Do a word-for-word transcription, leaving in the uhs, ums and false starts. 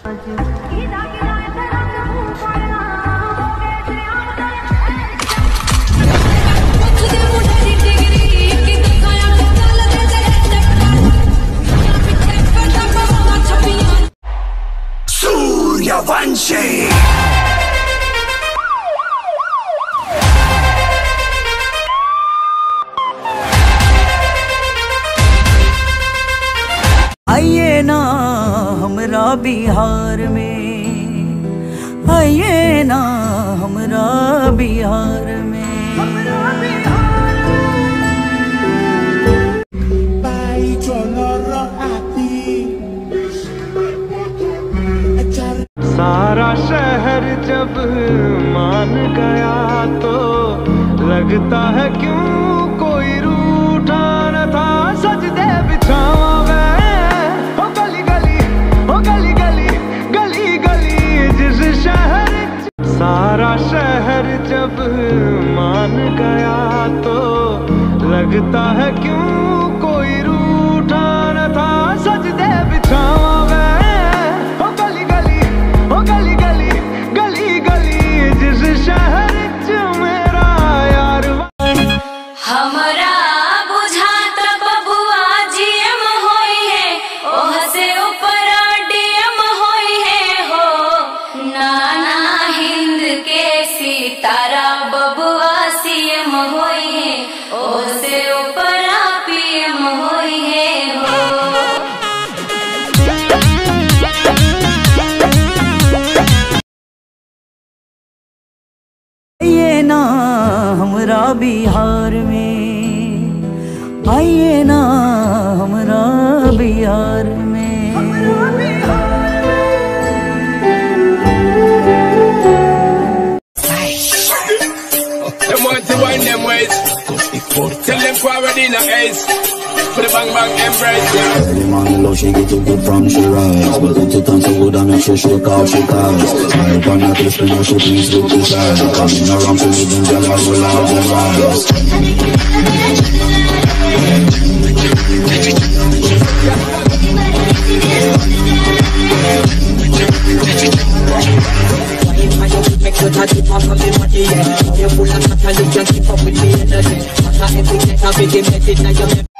सूर्यवंशी आइए ना हमरा बिहार में, आइए ना हमरा बिहार में। सारा शहर जब मान गया तो लगता है क्यों कोई रूठा न था। सजदे बिछावा मैं ओ गली गली ओ गली गली गली गली जिस शहर। सारा शहर जब मान गया तो लगता है क्यों कोई रूठा न था। सजदे बिछावा शहर च मेरा यार। हमरा बुझात बबुआ जीएम होई है, ओह से ऊपर डीएम होई है हो। नाना हिंद के सितारा बबुआ सीएम होई है, ओह से ऊपर पीएम होई है हो। आइए ना हमरा बिहार में, आइए ना हमरा बिहार में। Them want to wind them ways. Tell them forward in a ace. Put a bang bang embrace, yeah. Early morning low, she get too good from she rise. But then she turn so good, I make sure she call she calls. Smile on her face, when she please look beside. Coming around to me, them girl I will have them eyes. Make sure that you pop up the money, yeah. You're full of matter, you can't keep up with the energy. Matter everything, I begin to get it now.